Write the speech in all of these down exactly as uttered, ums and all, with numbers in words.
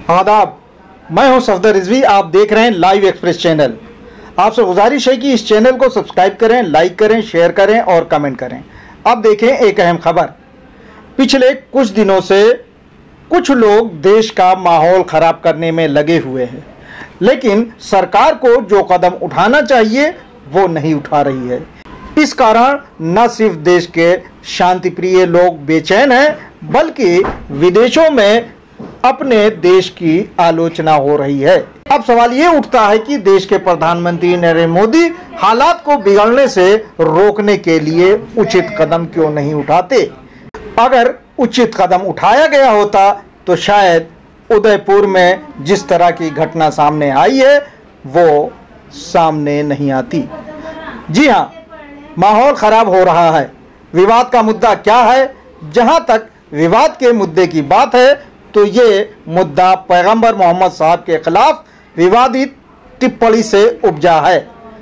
आदाब, मैं हूं सफदर रिजवी। आप देख रहे हैं लाइव एक्सप्रेस चैनल। आपसे गुजारिश है कि इस चैनल को सब्सक्राइब करें, लाइक करें, शेयर करें और कमेंट करें। अब देखें एक अहम खबर। पिछले कुछ दिनों से कुछ लोग देश का माहौल खराब करने में लगे हुए हैं, लेकिन सरकार को जो कदम उठाना चाहिए वो नहीं उठा रही है। इस कारण न सिर्फ देश के शांति प्रिय लोग बेचैन हैं, बल्कि विदेशों में अपने देश की आलोचना हो रही है। अब सवाल ये उठता है कि देश के प्रधानमंत्री नरेंद्र मोदी हालात को बिगड़ने से रोकने के लिए उचित कदम क्यों नहीं उठाते। अगर उचित कदम उठाया गया होता तो शायद उदयपुर में जिस तरह की घटना सामने आई है वो सामने नहीं आती। जी हाँ, माहौल खराब हो रहा है। विवाद का मुद्दा क्या है? जहां तक विवाद के मुद्दे की बात है तो ये मुद्दा पैगंबर मोहम्मद साहब के खिलाफ विवादित टिप्पणी से उपजा है।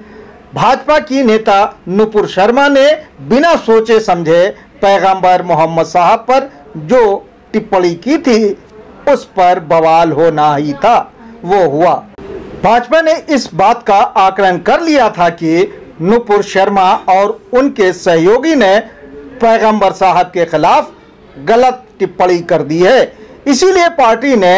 भाजपा की नेता नुपुर शर्मा ने बिना सोचे समझे पैगंबर मोहम्मद साहब पर जो टिप्पणी की थी उस पर बवाल होना ही था, वो हुआ। भाजपा ने इस बात का आकलन कर लिया था कि नुपुर शर्मा और उनके सहयोगी ने पैगंबर साहब के खिलाफ गलत टिप्पणी कर दी है। इसीलिए पार्टी ने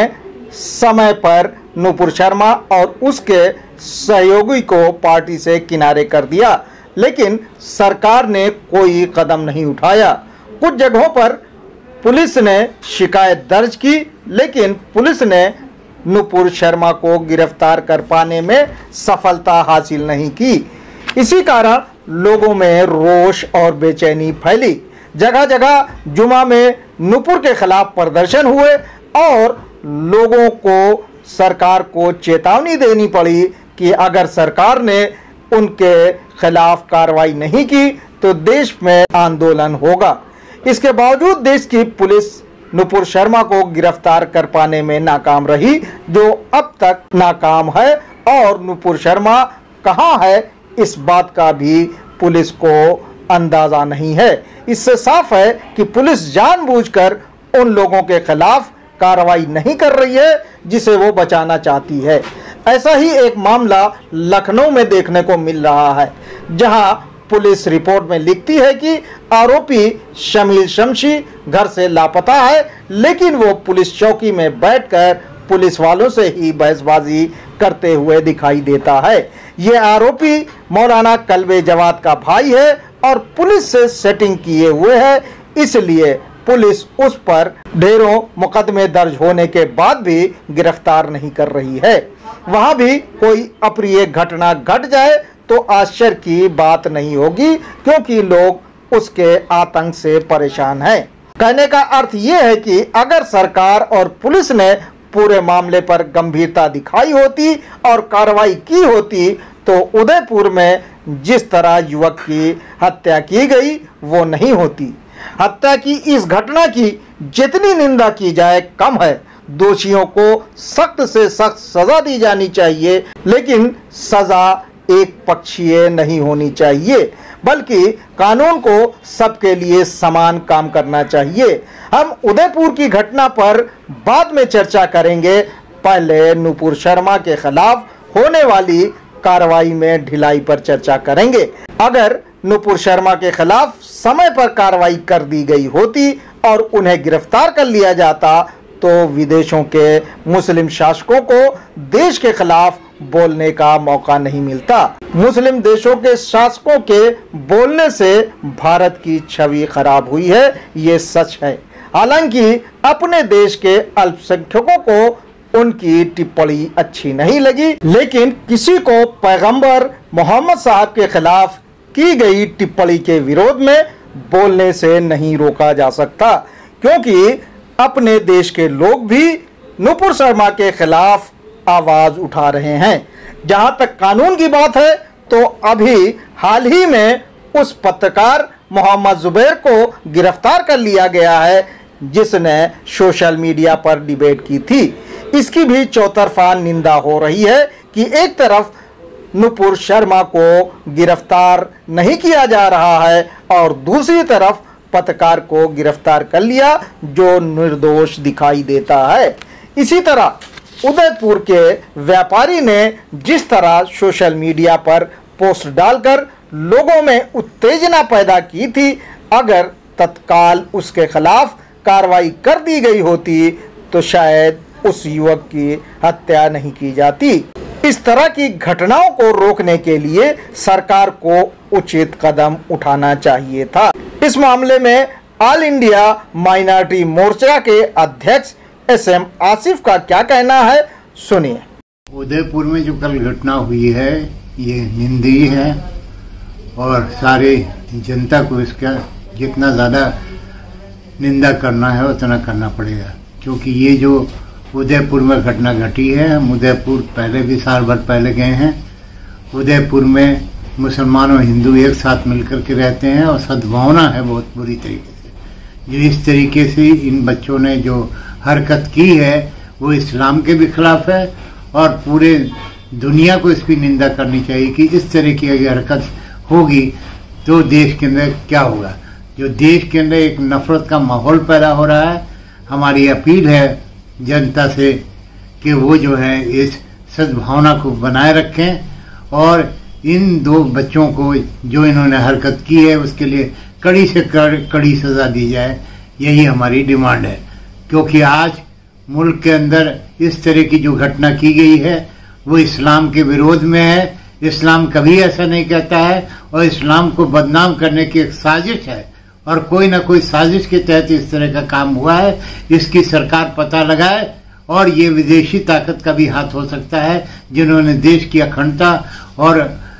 समय पर नुपुर शर्मा और उसके सहयोगी को पार्टी से किनारे कर दिया, लेकिन सरकार ने कोई कदम नहीं उठाया। कुछ जगहों पर पुलिस ने शिकायत दर्ज की, लेकिन पुलिस ने नुपुर शर्मा को गिरफ्तार कर पाने में सफलता हासिल नहीं की। इसी कारण लोगों में रोष और बेचैनी फैली। जगह जगह जुमा में नुपुर के खिलाफ प्रदर्शन हुए और लोगों को सरकार को चेतावनी देनी पड़ी कि अगर सरकार ने उनके खिलाफ कार्रवाई नहीं की तो देश में आंदोलन होगा। इसके बावजूद देश की पुलिस नुपुर शर्मा को गिरफ्तार कर पाने में नाकाम रही, जो अब तक नाकाम है। और नुपुर शर्मा कहाँ है इस बात का भी पुलिस को अंदाजा नहीं है। इससे साफ है कि पुलिस जानबूझकर उन लोगों के खिलाफ कार्रवाई नहीं कर रही है जिसे वो बचाना चाहती है। ऐसा ही एक मामला लखनऊ में देखने को मिल रहा है, जहां पुलिस रिपोर्ट में लिखती है कि आरोपी शमील शमशी घर से लापता है, लेकिन वो पुलिस चौकी में बैठकर पुलिस वालों से ही बहसबाजी करते हुए दिखाई देता है। ये आरोपी मौलाना कल्बे जवाद का भाई है और पुलिस से सेटिंग किए हुए है, इसलिए पुलिस उस पर ढेरों मुकदमे दर्ज होने के बाद भी गिरफ्तार नहीं कर रही है। वहां भी कोई अप्रिय घटना घट जाए तो आश्चर्य की बात नहीं होगी, क्योंकि लोग उसके आतंक से परेशान हैं। कहने का अर्थ ये है कि अगर सरकार और पुलिस ने पूरे मामले पर गंभीरता दिखाई होती और कार्रवाई की होती तो उदयपुर में जिस तरह युवक की हत्या की गई वो नहीं होती। हत्या की इस घटना की जितनी निंदा की जाए कम है। दोषियों को सख्त से सख्त सजा दी जानी चाहिए, लेकिन सजा एक पक्षीय नहीं होनी चाहिए, बल्कि कानून को सबके लिए समान काम करना चाहिए। हम उदयपुर की घटना पर बाद में चर्चा करेंगे। पहले नुपुर शर्मा के खिलाफ होने वाली कार्रवाई में ढिलाई पर चर्चा करेंगे। अगर नुपुर शर्मा के खिलाफ समय पर कार्रवाई कर दी गई होती और उन्हें गिरफ्तार कर लिया जाता तो विदेशों के मुस्लिम शासकों को देश के खिलाफ बोलने का मौका नहीं मिलता। मुस्लिम देशों के शासकों के बोलने से भारत की छवि खराब हुई है, ये सच है। हालांकि अपने देश के अल्पसंख्यकों को उनकी टिप्पणी अच्छी नहीं लगी, लेकिन किसी को पैगंबर मोहम्मद साहब के खिलाफ की गई टिप्पणी के विरोध में बोलने से नहीं रोका जा सकता, क्योंकि अपने देश के लोग भी नुपुर शर्मा के खिलाफ आवाज उठा रहे हैं। जहां तक कानून की बात है तो अभी हाल ही में उस पत्रकार मोहम्मद जुबैर को गिरफ्तार कर लिया गया है जिसने सोशल मीडिया पर डिबेट की थी। इसकी भी चौतरफा निंदा हो रही है कि एक तरफ नुपुर शर्मा को गिरफ्तार नहीं किया जा रहा है और दूसरी तरफ पत्रकार को गिरफ्तार कर लिया जो निर्दोष दिखाई देता है। इसी तरह उदयपुर के व्यापारी ने जिस तरह सोशल मीडिया पर पोस्ट डालकर लोगों में उत्तेजना पैदा की थी, अगर तत्काल उसके खिलाफ कार्रवाई कर दी गई होती तो शायद उस युवक की हत्या नहीं की जाती। इस तरह की घटनाओं को रोकने के लिए सरकार को उचित कदम उठाना चाहिए था। इस मामले में ऑल इंडिया माइनॉरिटी मोर्चा के अध्यक्ष एस एम आसिफ का क्या कहना है, सुनिए। उदयपुर में जो कल घटना हुई है ये निंदनीय है और सारे जनता को इसका जितना ज़्यादा निंदा करना है उतना करना पड़ेगा, क्योंकि ये जो उदयपुर में घटना घटी है, हम उदयपुर पहले भी साल भर पहले गए हैं। उदयपुर में मुसलमान और हिंदू एक साथ मिलकर के रहते हैं और सद्भावना है बहुत बुरी तरीके से। जो इस तरीके से इन बच्चों ने जो हरकत की है वो इस्लाम के भी खिलाफ है और पूरे दुनिया को इसकी निंदा करनी चाहिए कि इस तरह की अगर हरकत होगी तो देश के अंदर क्या होगा। जो देश के अंदर एक नफरत का माहौल पैदा हो रहा है, हमारी अपील है जनता से कि वो जो है इस सद्भावना को बनाए रखें और इन दो बच्चों को जो इन्होंने हरकत की है उसके लिए कड़ी से कड़ी सजा दी जाए, यही हमारी डिमांड है। क्योंकि आज मुल्क के अंदर इस तरह की जो घटना की गई है वो इस्लाम के विरोध में है। इस्लाम कभी ऐसा नहीं कहता है और इस्लाम को बदनाम करने की एक साजिश है और कोई ना कोई साजिश के तहत इस तरह का काम हुआ है। इसकी सरकार पता लगाए और ये विदेशी ताकत का भी हाथ हो सकता है जिन्होंने देश की अखंडता और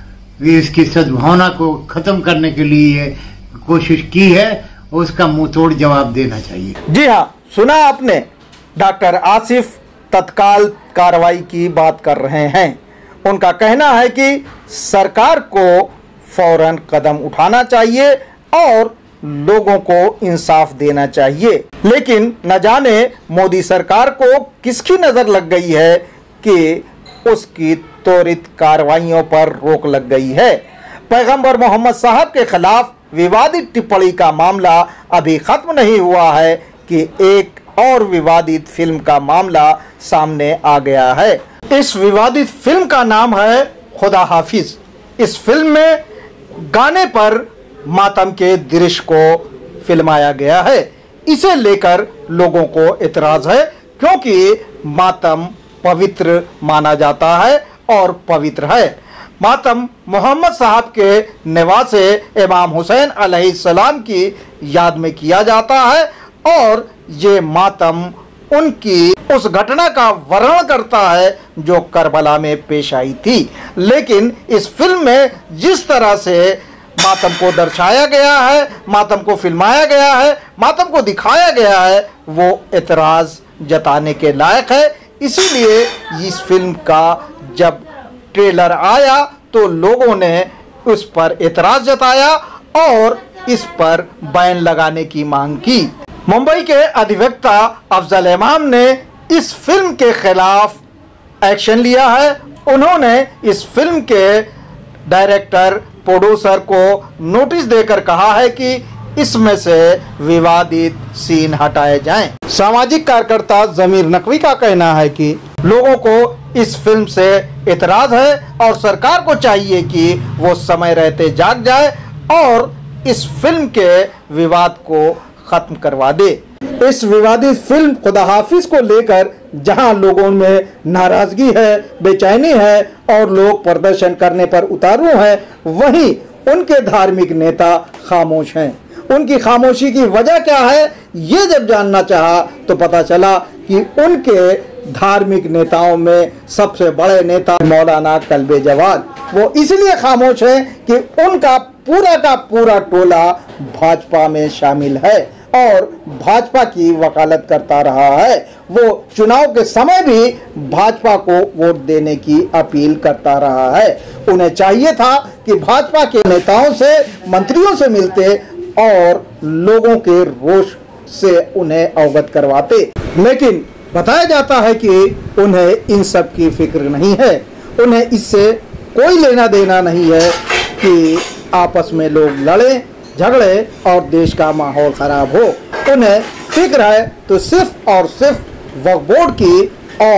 इसकी सद्भावना को खत्म करने के लिए कोशिश की है, उसका मुंह तोड़ जवाब देना चाहिए। जी हाँ, सुना आपने, डॉक्टर आसिफ तत्काल कार्रवाई की बात कर रहे हैं। उनका कहना है कि सरकार को फौरन कदम उठाना चाहिए और लोगों को इंसाफ देना चाहिए। लेकिन न जाने मोदी सरकार को किसकी नजर लग गई है कि उसकी त्वरित कार्रवाइयों पर रोक लग गई है। पैगंबर मोहम्मद साहब के खिलाफ विवादित टिप्पणी का मामला अभी खत्म नहीं हुआ है कि एक और विवादित फिल्म का मामला सामने आ गया है। इस विवादित फिल्म का नाम है खुदा हाफिज। इस फिल्म में गाने पर मातम के दृश्य को फिल्माया गया है। इसे लेकर लोगों को इतराज है क्योंकि मातम पवित्र माना जाता है और पवित्र है। मातम मोहम्मद साहब के नवासे इमाम हुसैन अलैहिस्सलाम की याद में किया जाता है और ये मातम उनकी उस घटना का वर्णन करता है जो करबला में पेश आई थी। लेकिन इस फिल्म में जिस तरह से मातम को दर्शाया गया है, मातम को फिल्माया गया है, मातम को दिखाया गया है, वो एतराज जताने के लायक है। इसीलिए इस फिल्म का जब ट्रेलर आया तो लोगों ने उस पर एतराज जताया और इस पर बैन लगाने की मांग की। मुंबई के अधिवक्ता अफजल इमाम ने इस फिल्म के खिलाफ एक्शन लिया है। उन्होंने इस फिल्म के डायरेक्टर प्रोड्यूसर को नोटिस देकर कहा है कि इसमें से विवादित सीन हटाए जाएं। सामाजिक कार्यकर्ता जमीर नकवी का कहना है कि लोगों को इस फिल्म से इतराज है और सरकार को चाहिए कि वो समय रहते जाग जाए और इस फिल्म के विवाद को खत्म करवा दे। इस विवादित फिल्म खुदा हाफिज को लेकर जहां लोगों में नाराजगी है, बेचैनी है और लोग प्रदर्शन करने पर उतारू हैं, वहीं उनके धार्मिक नेता खामोश हैं। उनकी खामोशी की वजह क्या है, ये जब जानना चाहा तो पता चला कि उनके धार्मिक नेताओं में सबसे बड़े नेता मौलाना कल्बे जवाद, वो इसलिए खामोश हैं कि उनका पूरा का पूरा टोला भाजपा में शामिल है और भाजपा की वकालत करता रहा है। वो चुनाव के समय भी भाजपा को वोट देने की अपील करता रहा है। उन्हें चाहिए था कि भाजपा के नेताओं से, मंत्रियों से मिलते और लोगों के रोष से उन्हें अवगत करवाते, लेकिन बताया जाता है कि उन्हें इन सब की फिक्र नहीं है। उन्हें इससे कोई लेना देना नहीं है कि आपस में लोग लड़े झगड़े और देश का माहौल खराब हो। उन्हें फिक्र है तो सिर्फ और सिर्फ वक्फ बोर्ड की और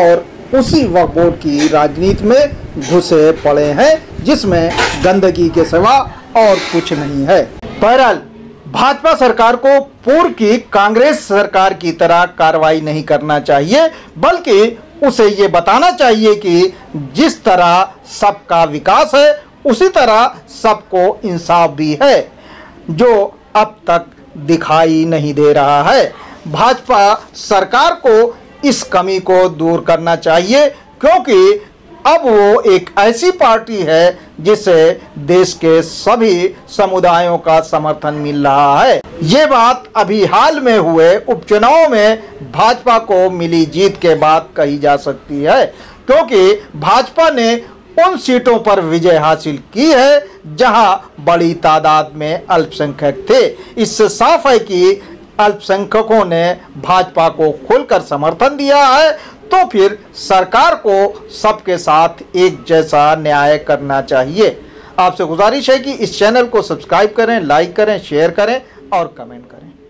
उसी वक्फ बोर्ड की राजनीति में घुसे पड़े हैं, जिसमें गंदगी के सिवा और कुछ नहीं है। बहरहाल भाजपा सरकार को पूर्व की कांग्रेस सरकार की तरह कार्रवाई नहीं करना चाहिए, बल्कि उसे ये बताना चाहिए कि जिस तरह सबका विकास है उसी तरह सबको इंसाफ भी है, जो अब तक दिखाई नहीं दे रहा है। भाजपा सरकार को इस कमी को दूर करना चाहिए, क्योंकि अब वो एक ऐसी पार्टी है जिसे देश के सभी समुदायों का समर्थन मिल रहा है। ये बात अभी हाल में हुए उपचुनाव में भाजपा को मिली जीत के बाद कही जा सकती है, क्योंकि भाजपा ने उन सीटों पर विजय हासिल की है जहां बड़ी तादाद में अल्पसंख्यक थे। इससे साफ है कि अल्पसंख्यकों ने भाजपा को खुलकर समर्थन दिया है, तो फिर सरकार को सबके साथ एक जैसा न्याय करना चाहिए। आपसे गुजारिश है कि इस चैनल को सब्सक्राइब करें, लाइक करें, शेयर करें और कमेंट करें।